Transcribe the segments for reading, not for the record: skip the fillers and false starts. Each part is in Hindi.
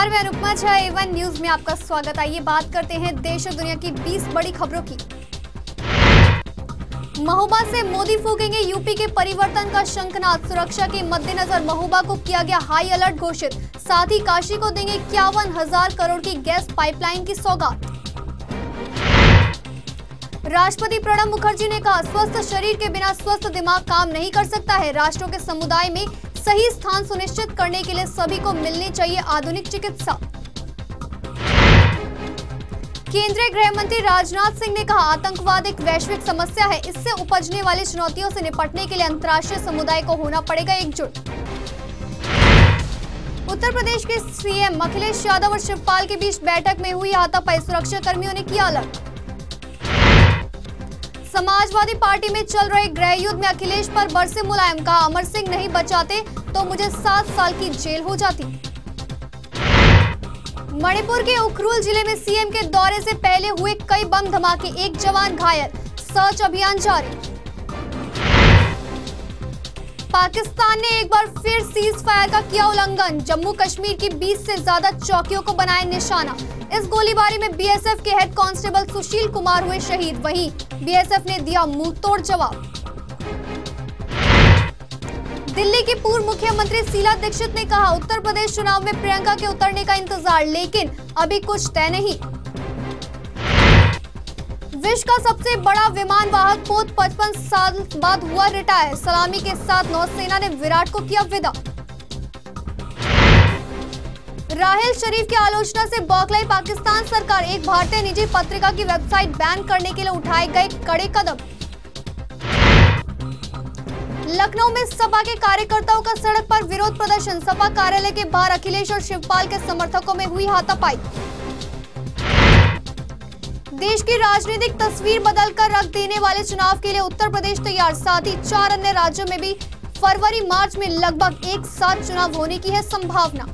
नमस्कार, मैं अनुपमा झा। A1 न्यूज में आपका स्वागत। आइए बात करते हैं देश और दुनिया की 20 बड़ी खबरों की। महोबा से मोदी फूकेंगे यूपी के परिवर्तन का शंखनाद। सुरक्षा के मद्देनजर महोबा को किया गया हाई अलर्ट घोषित। साथ ही काशी को देंगे 51,000 करोड़ की गैस पाइपलाइन की सौगात। राष्ट्रपति प्रणब मुखर्जी ने कहा, स्वस्थ शरीर के बिना स्वस्थ दिमाग काम नहीं कर सकता है। राष्ट्रों के समुदाय में सही स्थान सुनिश्चित करने के लिए सभी को मिलनी चाहिए आधुनिक चिकित्सा। केंद्रीय गृह मंत्री राजनाथ सिंह ने कहा, आतंकवाद एक वैश्विक समस्या है। इससे उपजने वाली चुनौतियों से निपटने के लिए अंतर्राष्ट्रीय समुदाय को होना पड़ेगा एकजुट। उत्तर प्रदेश के सीएम अखिलेश यादव और शिवपाल के बीच बैठक में हुई हाथापाई। सुरक्षा कर्मियों ने किया अलर्ट। समाजवादी पार्टी में चल रहे गृह युद्ध में अखिलेश पर बरसे मुलायम। कहा, अमर सिंह नहीं बचाते तो मुझे 7 साल की जेल हो जाती। मणिपुर के उखरुल जिले में सीएम के दौरे से पहले हुए कई बम धमाके, एक जवान घायल। सर्च अभियान जारी। पाकिस्तान ने एक बार फिर सीज फायर का किया उल्लंघन। जम्मू कश्मीर की 20 से ज्यादा चौकियों को बनाया निशाना। इस गोलीबारी में बीएसएफ के हेड कांस्टेबल सुशील कुमार हुए शहीद। वहीं बीएसएफ ने दिया मुंहतोड़ जवाब। दिल्ली की पूर्व मुख्यमंत्री शीला दीक्षित ने कहा, उत्तर प्रदेश चुनाव में प्रियंका के उतरने का इंतजार, लेकिन अभी कुछ तय नहीं। विश्व का सबसे बड़ा विमान वाहक पोत 55 साल बाद हुआ रिटायर। सलामी के साथ नौसेना ने विराट को किया विदा। राहेल शरीफ की आलोचना से बौखलाई पाकिस्तान सरकार। एक भारतीय निजी पत्रिका की वेबसाइट बैन करने के लिए उठाए गए कड़े कदम। लखनऊ में सपा के कार्यकर्ताओं का सड़क पर विरोध प्रदर्शन। सपा कार्यालय के बाहर अखिलेश और शिवपाल के समर्थकों में हुई हाथापाई। देश की राजनीतिक तस्वीर बदलकर रख देने वाले चुनाव के लिए उत्तर प्रदेश तैयार। साथ ही 4 अन्य राज्यों में भी फरवरी मार्च में लगभग एक साथ चुनाव होने की है संभावना।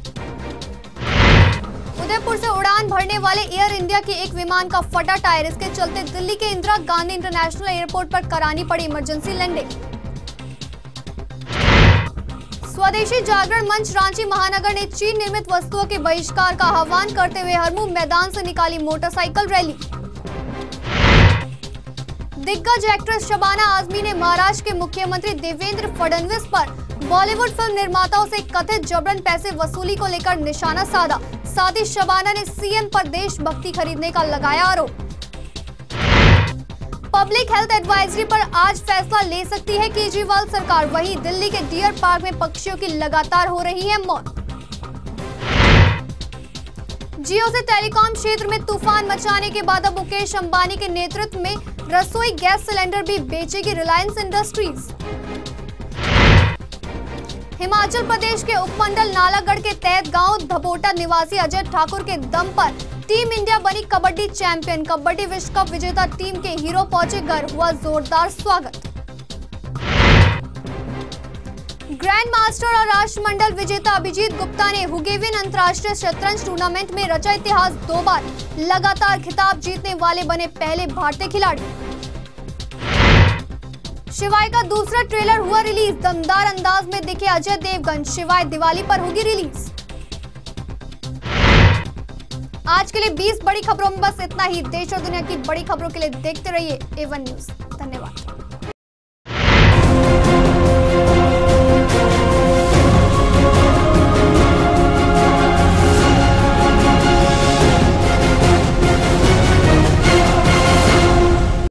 उदयपुर से उड़ान भरने वाले एयर इंडिया के एक विमान का फटा टायर। इसके चलते दिल्ली के इंदिरा गांधी इंटरनेशनल एयरपोर्ट पर करानी पड़ी इमरजेंसी लैंडिंग। स्वदेशी जागरण मंच रांची महानगर ने चीन निर्मित वस्तुओं के बहिष्कार का आह्वान करते हुए हरमू मैदान से निकाली मोटरसाइकिल रैली। दिग्गज एक्ट्रेस शबाना आजमी ने महाराष्ट्र के मुख्यमंत्री देवेंद्र फडणवीस पर बॉलीवुड फिल्म निर्माताओं से कथित जबरन पैसे वसूली को लेकर निशाना साधा। साथ ही शबाना ने सीएम पर देशभक्ति खरीदने का लगाया आरोप। पब्लिक हेल्थ एडवाइजरी पर आज फैसला ले सकती है केजरीवाल सरकार। वहीं दिल्ली के डियर पार्क में पक्षियों की लगातार हो रही है मौत। जियो से टेलीकॉम क्षेत्र में तूफान मचाने के बाद अब मुकेश अंबानी के नेतृत्व में रसोई गैस सिलेंडर भी बेचेगी रिलायंस इंडस्ट्रीज। हिमाचल प्रदेश के उपमंडल नालागढ़ के तहत गांव धबोटा निवासी अजय ठाकुर के दम पर टीम इंडिया बनी कबड्डी चैंपियन। कबड्डी विश्व कप विजेता टीम के हीरो पहुंचे घर, हुआ जोरदार स्वागत। ग्रैंड मास्टर और राष्ट्रमंडल विजेता अभिजीत गुप्ता ने हुगेविन अंतर्राष्ट्रीय शतरंज टूर्नामेंट में रचा इतिहास। 2 बार लगातार खिताब जीतने वाले बने पहले भारतीय खिलाड़ी। शिवाय का दूसरा ट्रेलर हुआ रिलीज। दमदार अंदाज में दिखे अजय देवगन। शिवाय दिवाली पर होगी रिलीज। आज के लिए 20 बड़ी खबरों में बस इतना ही। देश और दुनिया की बड़ी खबरों के लिए देखते रहिए A1 न्यूज। धन्यवाद।